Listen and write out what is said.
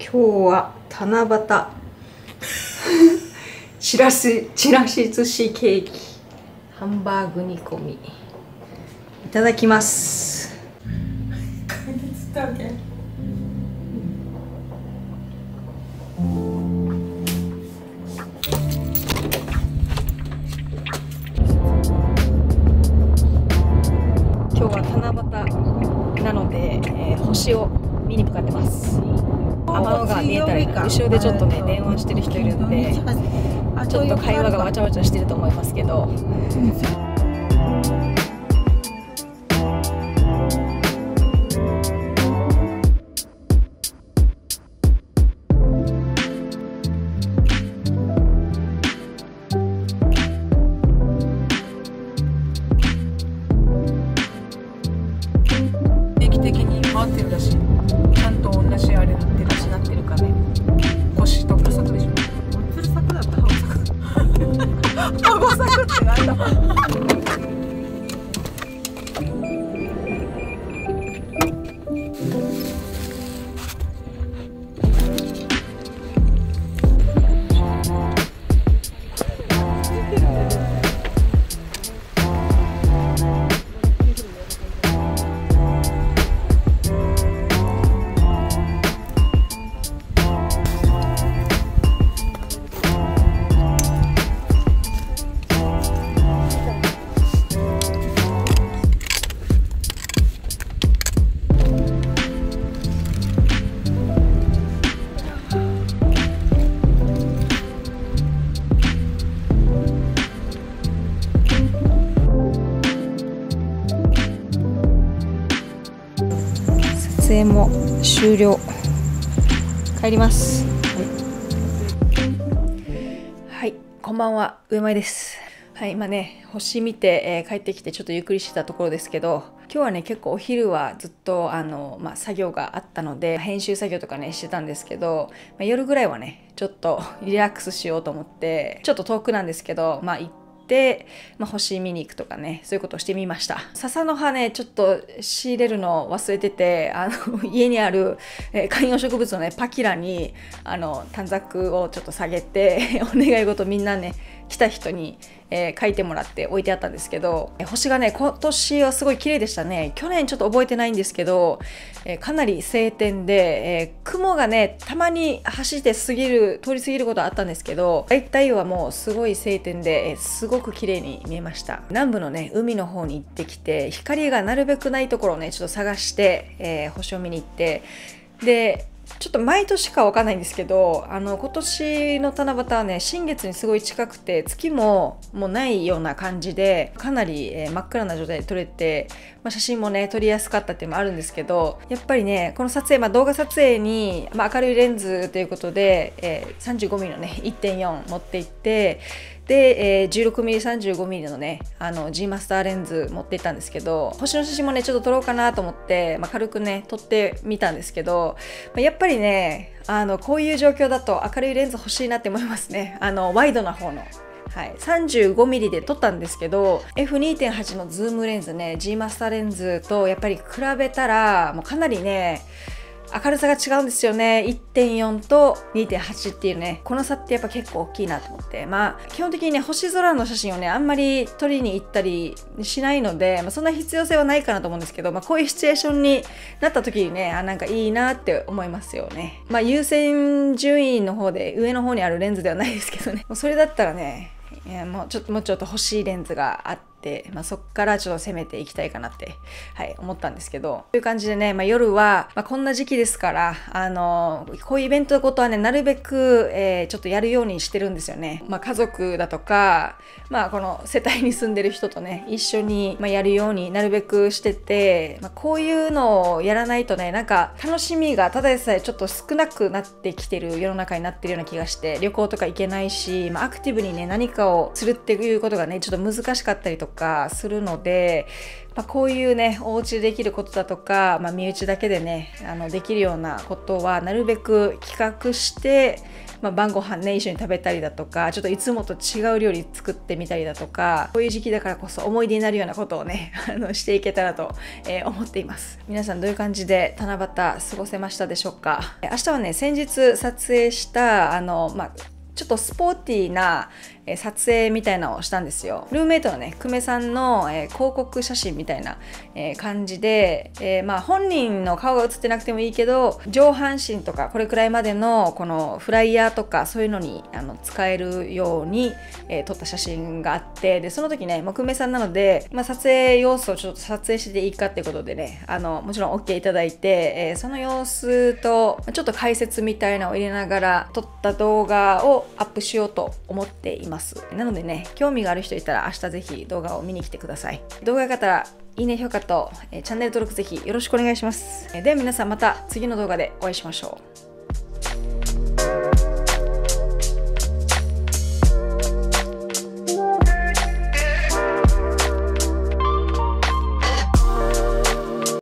今日は七夕ちらし寿司ケーキ、ハンバーグ煮込み、いただきます。今日は七夕なので、星を見に向かってます。天の川見えたら後ろでちょっとね電話してる人いるんで、ちょっと会話がわちゃわちゃしてると思いますけど、定期的に回ってるらしい。ちゃんと同じあれなってるかね。腰とか作でしょ。それ作だった。ハゴ作ってなんだ。撮影も終了。帰ります。はい、こんばんは、上前です。はい、今ね星見て、帰ってきてちょっとゆっくりしてたところですけど、今日はね結構お昼はずっと作業があったので編集作業とかねしてたんですけど、夜ぐらいはねちょっとリラックスしようと思って、ちょっと遠くなんですけど行って、星見に行くとかね、そういうことをしてみました。笹の葉ねちょっと仕入れるの忘れてて、家にある、観葉植物のねパキラに短冊をちょっと下げてお願い事みんなね来た人に、書いてもらって置いてあったんですけど、星がね今年はすごい綺麗でしたね。去年ちょっと覚えてないんですけど、かなり晴天で、雲がねたまに走って通り過ぎることはあったんですけど、大体はもうすごい晴天で、すごく綺麗に見えました。南部のね海の方に行ってきて、光がなるべくないところをねちょっと探して、星を見に行って、でちょっと毎年かわかんないんですけど、今年の七夕はね新月にすごい近くて、月ももうないような感じで、かなり、真っ暗な状態で撮れて、写真もね撮りやすかったっていうのもあるんですけど、やっぱりねこの撮影、動画撮影に、明るいレンズということで、35mm のね 1.4 持って行って、で、16mm、35mm のねG マスターレンズ持って行ったんですけど、星の写真もねちょっと撮ろうかなと思って、軽くね撮ってみたんですけど、やっぱりねこういう状況だと明るいレンズ欲しいなって思いますね。ワイドな方の。はい、35mm で撮ったんですけど F2.8 のズームレンズね G マスターレンズとやっぱり比べたらもうかなりね明るさが違うんですよね。 1.4 と 2.8 っていうね、この差ってやっぱ結構大きいなと思って、基本的にね星空の写真をねあんまり撮りに行ったりしないので、そんな必要性はないかなと思うんですけど、こういうシチュエーションになった時にねなんかいいなって思いますよね。優先順位の方で上の方にあるレンズではないですけどね、もうそれだったらねもうちょっと欲しいレンズがあって、そっからちょっと攻めていきたいかなって、思ったんですけど、という感じでね、夜は、こんな時期ですからこういうイベントのことはねなるべく、ちょっとやるようにしてるんですよね。家族だとか、この世帯に住んでる人とね一緒に、やるようになるべくしてて、こういうのをやらないとねなんか楽しみがただでさえちょっと少なくなってきてる世の中になってるような気がして、旅行とか行けないし、アクティブにね何かをするっていうことがねちょっと難しかったりとかかするので、こういうねお家でできることだとか、身内だけでねできるようなことはなるべく企画して、晩ご飯ね一緒に食べたりだとか、ちょっといつもと違う料理作ってみたりだとか、こういう時期だからこそ思い出になるようなことをねしていけたらと、思っています。皆さんどういう感じで七夕過ごせましたでしょうか。明日はね先日撮影したちょっとスポーティーな撮影みたいなのをしたんですよ。ルームメイトのね久米さんの広告写真みたいな感じで、本人の顔が写ってなくてもいいけど、上半身とかこれくらいまでのこのフライヤーとかそういうのに使えるように撮った写真があって、でその時ね久米さんなので、撮影様子をちょっと撮影していいかっていうことでねもちろん OK いただいて、その様子とちょっと解説みたいなのを入れながら撮った動画をアップしようと思っています。なのでね、興味がある人いたら明日ぜひ動画を見に来てください。動画が良かったらいいね、評価とチャンネル登録ぜひよろしくお願いします。では皆さんまた次の動画でお会いしましょう。